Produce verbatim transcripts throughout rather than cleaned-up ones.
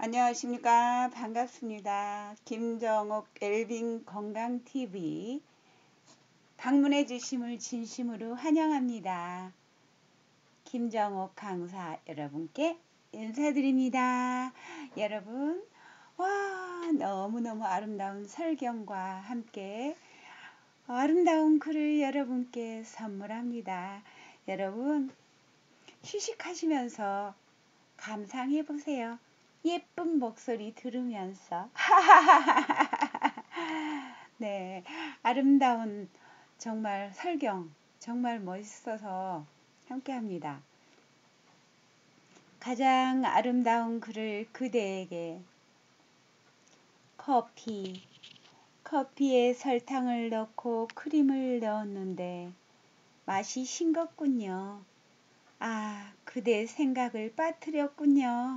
안녕하십니까. 반갑습니다. 김정옥 웰빙 건강티비 방문해 주심을 진심으로 환영합니다. 김정옥 강사 여러분께 인사드립니다. 여러분, 와, 너무너무 아름다운 설경과 함께 아름다운 글을 여러분께 선물합니다. 여러분, 휴식하시면서 감상해 보세요. 예쁜 목소리 들으면서 네, 아름다운 정말 설경 정말 멋있어서 함께합니다. 가장 아름다운 글을 그대에게. 커피 커피에 설탕을 넣고 크림을 넣었는데 맛이 싱겁군요. 아, 그대 생각을 빠뜨렸군요.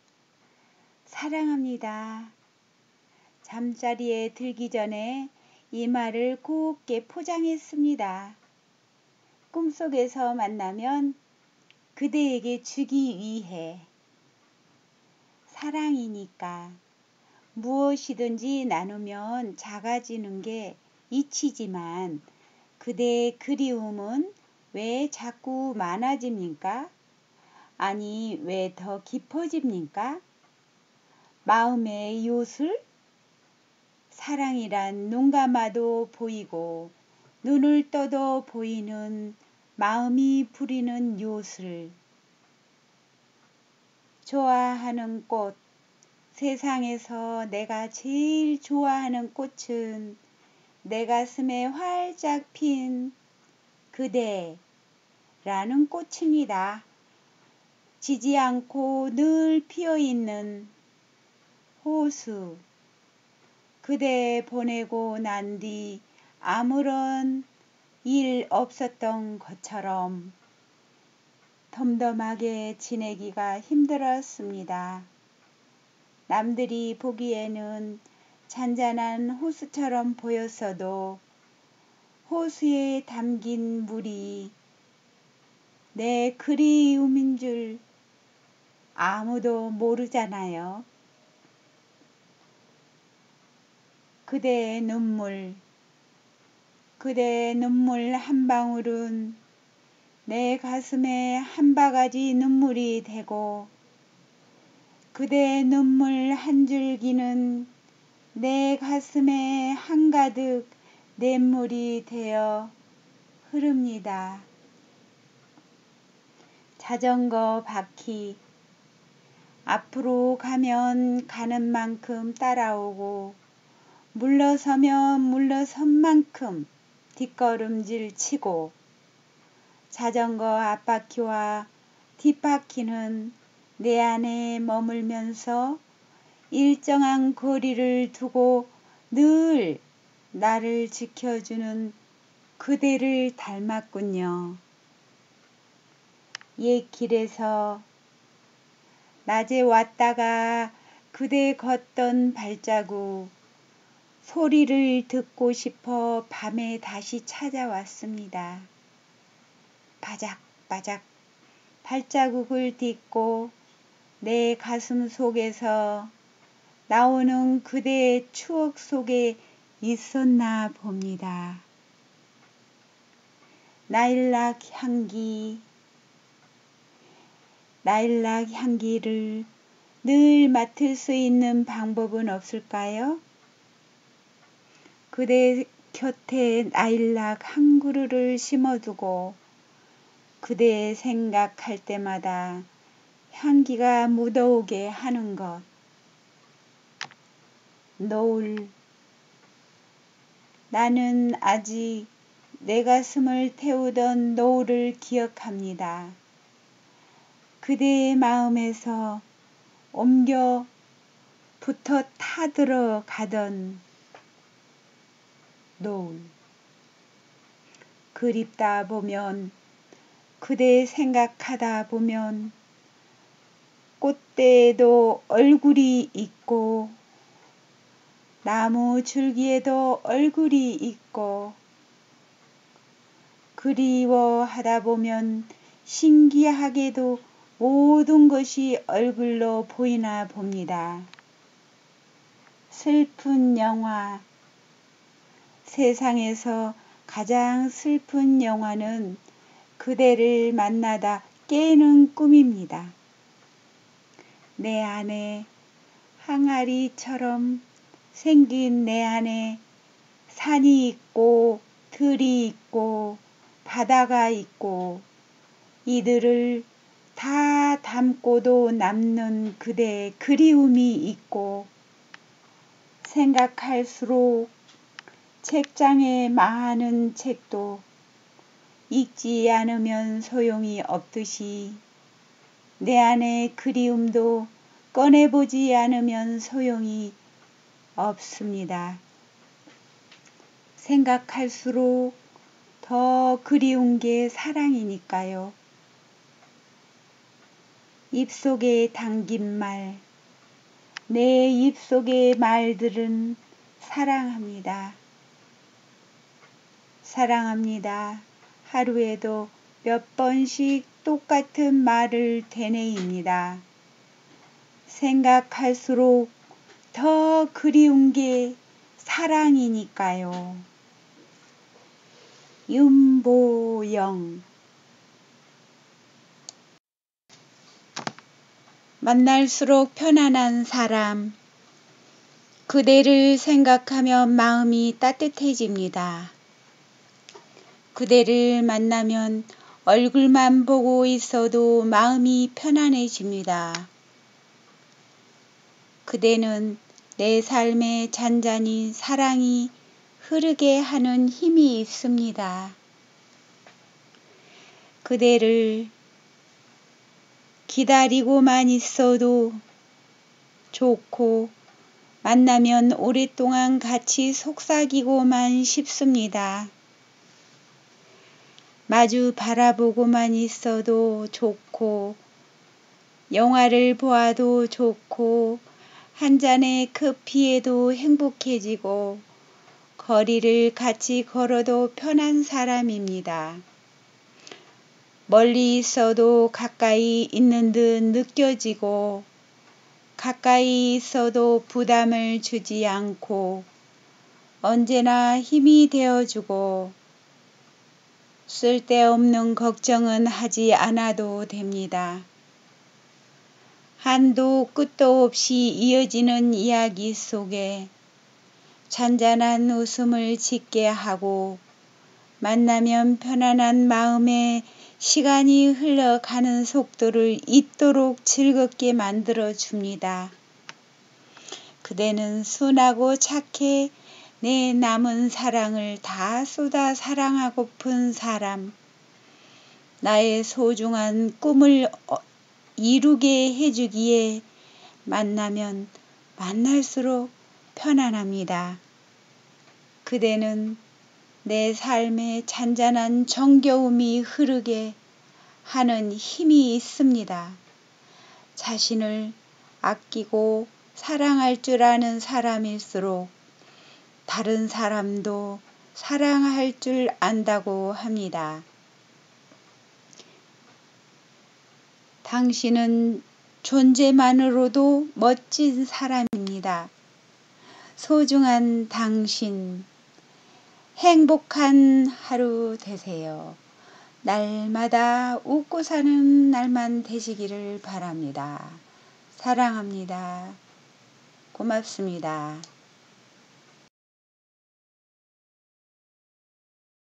사랑합니다. 잠자리에 들기 전에 이 말을 곱게 포장했습니다. 꿈속에서 만나면 그대에게 주기 위해. 사랑이니까 무엇이든지 나누면 작아지는 게 이치지만 그대의 그리움은 왜 자꾸 많아집니까? 아니, 왜 더 깊어집니까? 마음의 요술? 사랑이란 눈 감아도 보이고 눈을 떠도 보이는 마음이 부리는 요술. 좋아하는 꽃. 세상에서 내가 제일 좋아하는 꽃은 내 가슴에 활짝 핀 그대라는 꽃입니다. 지지 않고 늘 피어있는 호수. 그대 보내고 난 뒤 아무런 일 없었던 것처럼 덤덤하게 지내기가 힘들었습니다. 남들이 보기에는 잔잔한 호수처럼 보였어도 호수에 담긴 물이 내 그리움인 줄 아무도 모르잖아요. 그대의 눈물, 그대의 눈물 한 방울은 내 가슴에 한 바가지 눈물이 되고 그대의 눈물 한 줄기는 내 가슴에 한가득 냇물이 되어 흐릅니다. 자전거 바퀴. 앞으로 가면 가는 만큼 따라오고 물러서면 물러선 만큼 뒷걸음질 치고 자전거 앞바퀴와 뒷바퀴는 내 안에 머물면서 일정한 거리를 두고 늘 나를 지켜주는 그대를 닮았군요. 옛 길에서 낮에 왔다가 그대 걷던 발자국 소리를 듣고 싶어 밤에 다시 찾아왔습니다. 바작바작 발자국을 딛고 내 가슴 속에서 나오는 그대의 추억 속에 있었나 봅니다. 나일락 향기. 나일락 향기를 늘 맡을 수 있는 방법은 없을까요? 그대 곁에 나일락 한 그루를 심어두고 그대 생각할 때마다 향기가 묻어오게 하는 것. 노을. 나는 아직 내 가슴을 태우던 노을을 기억합니다. 그대의 마음에서 옮겨 붙어 타들어 가던 노을. 그립다 보면 그대 생각하다 보면 꽃대에도 얼굴이 있고 나무 줄기에도 얼굴이 있고 그리워하다 보면 신기하게도 모든 것이 얼굴로 보이나 봅니다. 슬픈 영화. 세상에서 가장 슬픈 영화는 그대를 만나다 깨는 꿈입니다. 내 안에 항아리처럼 생긴 내 안에 산이 있고 들이 있고 바다가 있고 이들을 다 담고도 남는 그대의 그리움이 있고 생각할수록 책장에 많은 책도 읽지 않으면 소용이 없듯이 내 안의 그리움도 꺼내보지 않으면 소용이 없습니다. 생각할수록 더 그리운 게 사랑이니까요. 입속에 담긴 말, 내 입속의 말들은 사랑합니다. 사랑합니다. 하루에도 몇 번씩 똑같은 말을 되뇌입니다. 생각할수록 더 그리운 게 사랑이니까요. 윤보영. 만날수록 편안한 사람. 그대를 생각하면 마음이 따뜻해집니다. 그대를 만나면 얼굴만 보고 있어도 마음이 편안해집니다. 그대는 내 삶에 잔잔히 사랑이 흐르게 하는 힘이 있습니다. 그대를 기다리고만 있어도 좋고 만나면 오랫동안 같이 속삭이고만 싶습니다. 마주 바라보고만 있어도 좋고 영화를 보아도 좋고 한 잔의 커피에도 행복해지고 거리를 같이 걸어도 편한 사람입니다. 멀리 있어도 가까이 있는 듯 느껴지고 가까이 있어도 부담을 주지 않고 언제나 힘이 되어주고 쓸데없는 걱정은 하지 않아도 됩니다. 한도 끝도 없이 이어지는 이야기 속에 잔잔한 웃음을 짓게 하고 만나면 편안한 마음에 시간이 흘러가는 속도를 잊도록 즐겁게 만들어 줍니다. 그대는 순하고 착해 내 남은 사랑을 다 쏟아 사랑하고픈 사람. 나의 소중한 꿈을 이루게 해주기에 만나면 만날수록 편안합니다. 그대는 내 삶에 잔잔한 정겨움이 흐르게 하는 힘이 있습니다. 자신을 아끼고 사랑할 줄 아는 사람일수록 다른 사람도 사랑할 줄 안다고 합니다. 당신은 존재만으로도 멋진 사람입니다. 소중한 당신, 행복한 하루 되세요. 날마다 웃고 사는 날만 되시기를 바랍니다. 사랑합니다. 고맙습니다.